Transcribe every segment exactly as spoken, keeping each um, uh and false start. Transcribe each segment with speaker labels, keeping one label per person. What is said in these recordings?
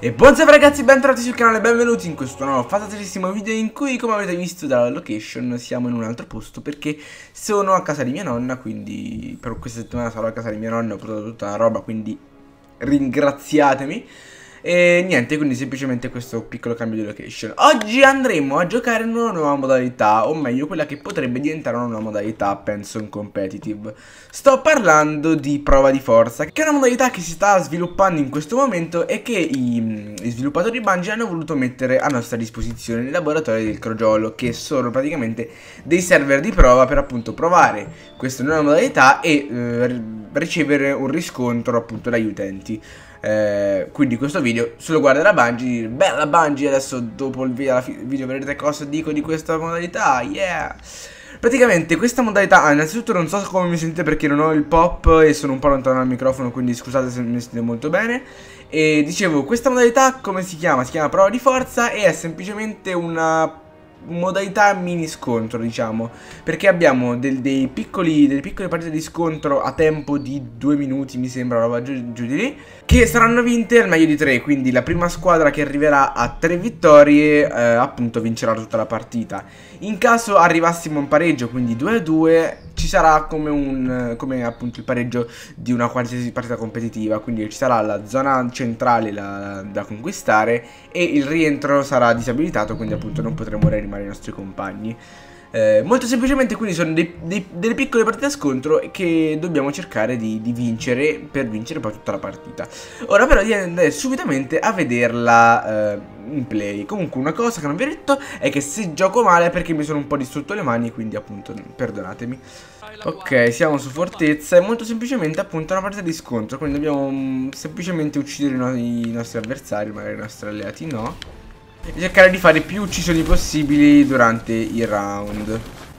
Speaker 1: E buonasera ragazzi, bentornati sul canale, benvenuti in questo nuovo fantasticissimo video in cui, come avete visto dalla location, siamo in un altro posto perché sono a casa di mia nonna, quindi per questa settimana sarò a casa di mia nonna, ho portato tutta la roba, quindi ringraziatemi. E niente, quindi semplicemente questo piccolo cambio di location. Oggi andremo a giocare in una nuova modalità, o meglio quella che potrebbe diventare una nuova modalità, penso in competitive. Sto parlando di prova di forza, che è una modalità che si sta sviluppando in questo momento e che i, i sviluppatori Bungie hanno voluto mettere a nostra disposizione nei laboratori del Crogiolo, che sono praticamente dei server di prova per appunto provare questa nuova modalità e eh, ricevere un riscontro appunto dagli utenti. Eh, quindi questo video se lo guarda la Bungie, bella Bungie, adesso dopo il video, video vedrete cosa dico di questa modalità, yeah! Praticamente questa modalità, ah, innanzitutto non so come mi sentite perché non ho il pop e sono un po' lontano dal microfono, quindi scusate se mi sentite molto bene. E dicevo, questa modalità come si chiama? Si chiama prova di forza e è semplicemente una modalità mini scontro, diciamo, perché abbiamo del, dei piccoli, delle piccole partite di scontro a tempo di due minuti, mi sembra, roba giù, giù di lì, che saranno vinte al meglio di tre, quindi la prima squadra che arriverà a tre vittorie eh, appunto vincerà tutta la partita. In caso arrivassimo a un pareggio, quindi due a due, ci sarà come un come appunto il pareggio di una qualsiasi partita competitiva, quindi ci sarà la zona centrale la, da conquistare e il rientro sarà disabilitato, quindi appunto non potremo rianimare i nostri compagni. Eh, molto semplicemente, quindi sono dei, dei, delle piccole partite a scontro che dobbiamo cercare di, di vincere per vincere poi tutta la partita. Ora però di andare subitamente a vederla eh, in play. Comunque una cosa che non vi ho detto è che se gioco male è perché mi sono un po' distrutto le mani, quindi appunto perdonatemi. Ok, siamo su fortezza, è molto semplicemente appunto una partita di scontro, quindi dobbiamo um, semplicemente uccidere i, no i nostri avversari, magari i nostri alleati no, e cercare di fare più uccisioni possibili durante il round.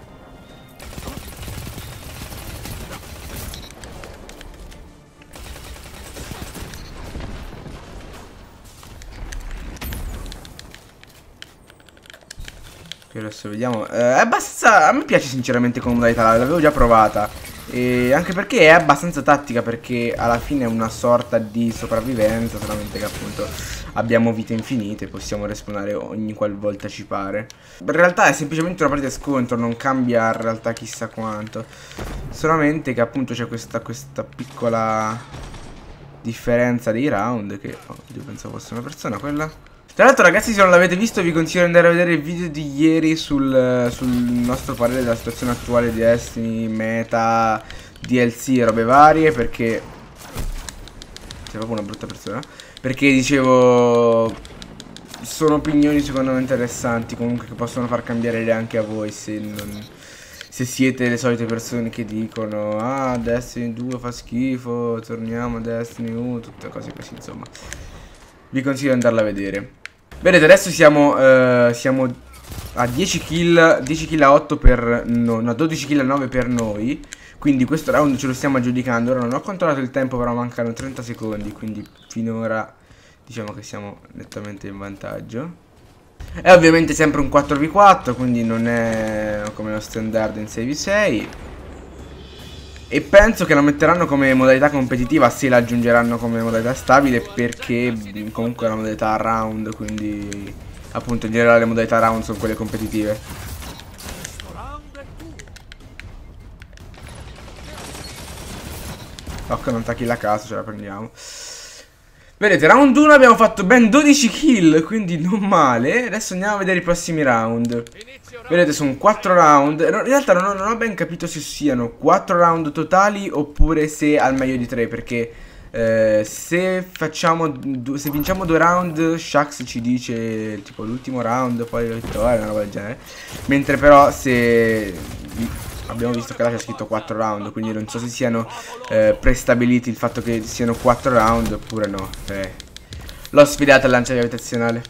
Speaker 1: Ok, adesso vediamo. Eh, è abbastanza. A me piace sinceramente come modalità, l'avevo già provata. E anche perché è abbastanza tattica, perché alla fine è una sorta di sopravvivenza, solamente che appunto abbiamo vite infinite, possiamo respawnare ogni qualvolta ci pare. In realtà è semplicemente una partita di scontro, non cambia in realtà chissà quanto. Solamente che appunto c'è questa, questa piccola differenza dei round che... Oh, io pensavo fosse una persona quella. Tra l'altro ragazzi, se non l'avete visto vi consiglio di andare a vedere il video di ieri sul, sul nostro parere della situazione attuale di Destiny, meta, D L C e robe varie, perché... sei proprio una brutta persona. Perché dicevo, sono opinioni secondo me interessanti, comunque che possono far cambiare idea anche a voi se, non, se siete le solite persone che dicono ah Destiny due fa schifo, torniamo a Destiny uno, tutte cose così, insomma. Vi consiglio di andarla a vedere. Vedete, adesso siamo, uh, siamo a dieci kill, dieci kill a otto per no, no, dodici kill a nove per noi. Quindi questo round ce lo stiamo aggiudicando. Ora non ho controllato il tempo, però mancano trenta secondi, quindi finora diciamo che siamo nettamente in vantaggio. È ovviamente sempre un quattro v quattro, quindi non è come lo standard in sei v sei. E penso che la metteranno come modalità competitiva, se la aggiungeranno come modalità stabile, perché comunque è una modalità round, quindi appunto in generale le modalità round sono quelle competitive. Occhio, non tacchi la casa, ce la prendiamo. Vedete, round uno abbiamo fatto ben dodici kill, quindi non male. Adesso andiamo a vedere i prossimi round. Vedete, sono quattro round. In realtà non ho, non ho ben capito se siano quattro round totali oppure se al meglio di tre, perché eh, se facciamo se vinciamo due round, Shax ci dice tipo l'ultimo round, poi la vittoria, una roba del genere. Mentre però se abbiamo visto che là c'è scritto quattro round, quindi non so se siano eh, prestabiliti il fatto che siano quattro round oppure no. eh. L'ho sfidata al lancia gravitazionale.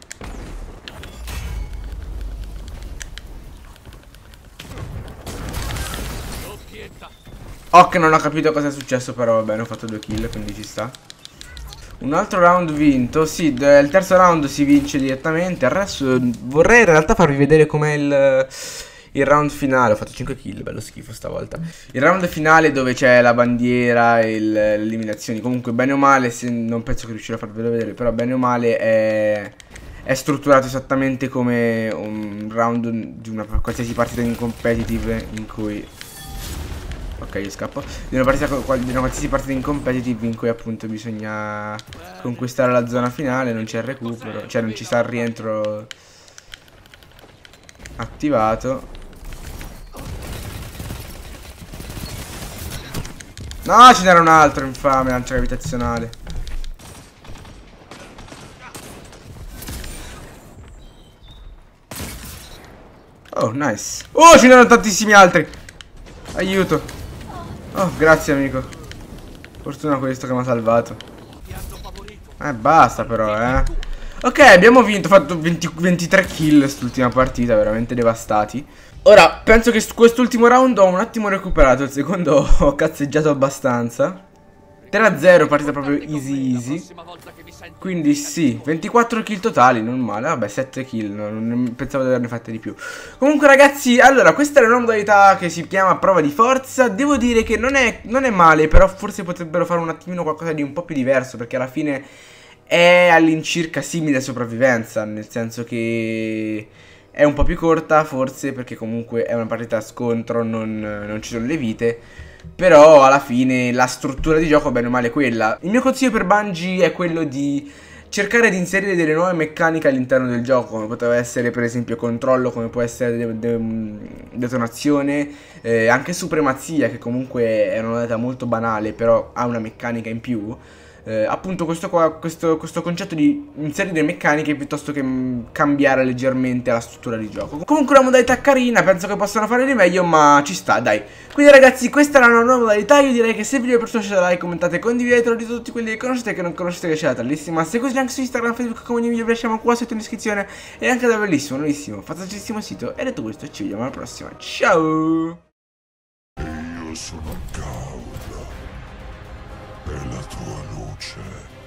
Speaker 1: Oh, che non ho capito cosa è successo, però va bene, ho fatto due kill, quindi ci sta. Un altro round vinto. Sì, il terzo round si vince direttamente. Adesso vorrei in realtà farvi vedere com'è il, il round finale. Ho fatto cinque kill, bello schifo stavolta. Il round finale dove c'è la bandiera e le eliminazioni. Comunque bene o male, se non penso che riuscirò a farvelo vedere, però bene o male è, è strutturato esattamente come un round di una qualsiasi partita in competitive in cui... Ok, io scappo. Di una, partita, di una qualsiasi partita in competitive in cui appunto bisogna conquistare la zona finale, non c'è il recupero, cioè non ci sta il rientro attivato. No, ce n'era un altro infame, lancia gravitazionale. Oh, nice. Oh, ce n'erano tantissimi altri. Aiuto. Oh, grazie amico. Fortuna questo che mi ha salvato. Eh, basta però, eh. Ok, abbiamo vinto, ho fatto venti, ventitré kill quest'ultima partita, veramente devastati. Ora, penso che su quest'ultimo round ho un attimo recuperato, il secondo ho cazzeggiato abbastanza. tre a zero, partita proprio easy easy. Quindi sì, ventiquattro kill totali, non male. Vabbè, sette kill, non, non pensavo di averne fatte di più. Comunque ragazzi, allora, questa è una modalità che si chiama prova di forza. Devo dire che non è, non è male, però forse potrebbero fare un attimino qualcosa di un po' più diverso, perché alla fine è all'incirca simile a sopravvivenza, nel senso che è un po' più corta forse, perché comunque è una partita a scontro, non, non ci sono le vite. Però alla fine la struttura di gioco bene o male è quella. Il mio consiglio per Bungie è quello di cercare di inserire delle nuove meccaniche all'interno del gioco, come poteva essere per esempio controllo, come può essere de de detonazione, eh, anche supremazia, che comunque è una modalità molto banale però ha una meccanica in più. Eh, appunto questo, qua, questo, questo concetto di inserire meccaniche piuttosto che mh, cambiare leggermente la struttura di gioco. Comunque una modalità carina, penso che possano fare di meglio, ma ci sta, dai. Quindi ragazzi, questa era una nuova modalità. Io direi che se il video vi è piaciuto lasciate like, commentate, condividetelo di tutti quelli che conoscete e che non conoscete, che c'è la bellissima. Seguite anche su Instagram, Facebook, come ogni video vi lasciamo qua sotto in descrizione. E anche da bellissimo, nuovissimo, fantasticissimo sito. E detto questo, ci vediamo alla prossima. Ciao!
Speaker 2: Io sono Gaul, e la tua luce